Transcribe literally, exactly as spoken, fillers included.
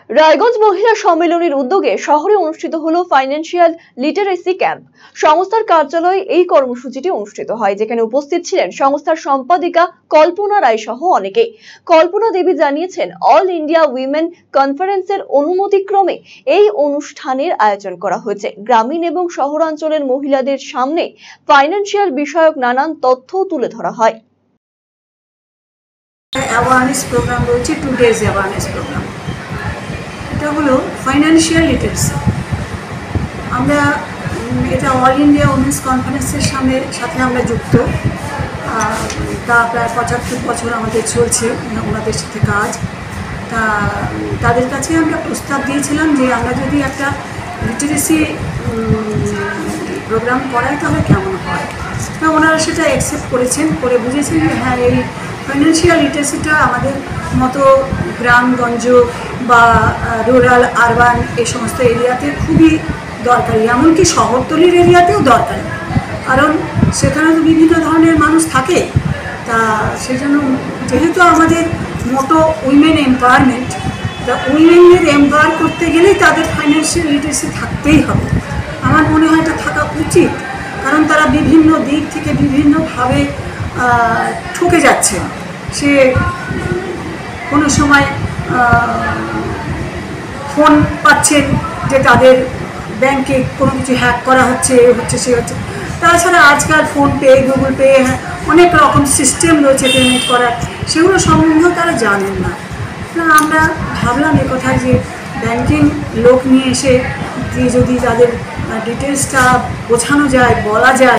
রায়গঞ্জ মহিলা সম্মেলনের উদ্যোগে শহরে অনুষ্ঠিত হলো ফাইন্যান্সিয়াল লিটারেসি ক্যাম্প। সংস্থার কার্যালয়ে এই কর্মসূচিটি অনুষ্ঠিত হয়, যেখানে উপস্থিত ছিলেন সংস্থার সম্পাদিকা কল্পনা রায় সহ অনেকে। কল্পনা দেবী জানিয়েছেন, অল ইন্ডিয়া উইমেন কনফারেন্সের অনুমতিক্রমে এই অনুষ্ঠানের আয়োজন করা হয়েছে। গ্রামীণ এবং শহরাঞ্চলের মহিলাদের সামনে ফাইন্যান্সিয়াল বিষয়ক নানান তথ্য তুলে ধরা হয়। অ্যাওয়ারনেস প্রোগ্রাম রয়েছে, টু ডেজ অ্যাওয়ারনেস প্রোগ্রাম। এটা হলো ফাইন্যান্সিয়াল লিটারেসি। আমরা এটা অল ইন্ডিয়া উমেন্স কনফারেন্সের সামনে সাথে আমরা যুক্ত। তা প্রায় পঁচাত্তর বছর আমাদের চলছে ওনাদের সাথে কাজ। তা তাদের কাছে আমরা প্রস্তাব দিয়েছিলাম যে আমরা যদি একটা লিটারেসি প্রোগ্রাম করাই তাহলে কেমন হয়। তা ওনারা সেটা অ্যাকসেপ্ট করেছেন, করে বুঝেছেন যে হ্যাঁ, এই ফাইন্যান্সিয়াল লিটারেসিটা আমাদের মতো গ্রামগঞ্জ বা রুরাল আরবান এই সমস্ত এরিয়াতে খুবই দরকারি, এমনকি শহরতলির এরিয়াতেও দরকারি, কারণ সেখানে তো বিভিন্ন ধরনের মানুষ থাকে। তা সেই জন্য যেহেতু আমাদের মোটো উইমেন এম্পাওয়ারমেন্ট, তা উইমেনদের এম্পাওয়ার করতে গেলেই তাদের ফাইন্যান্সিয়াল লিটারেসি থাকতেই হবে। আমার মনে হয় এটা থাকা উচিত, কারণ তারা বিভিন্ন দিক থেকে বিভিন্নভাবে ঠকে যাচ্ছে। সে কোনো সময় ফোন পাচ্ছেন যে তাদের ব্যাংকে কোনো কিছু হ্যাক করা হচ্ছে, এ হচ্ছে সে হচ্ছে। তাছাড়া আজকাল ফোনপে, গুগল পে, অনেক রকম সিস্টেম রয়েছে পেমেন্ট করার, সেগুলো সম্বন্ধেও তারা জানেন না। আমরা ভাবলাম এ কথা যে ব্যাংকিং লোক নিয়ে এসে যদি তাদের ডিটেলসটা বোঝানো যায়, বলা যায়।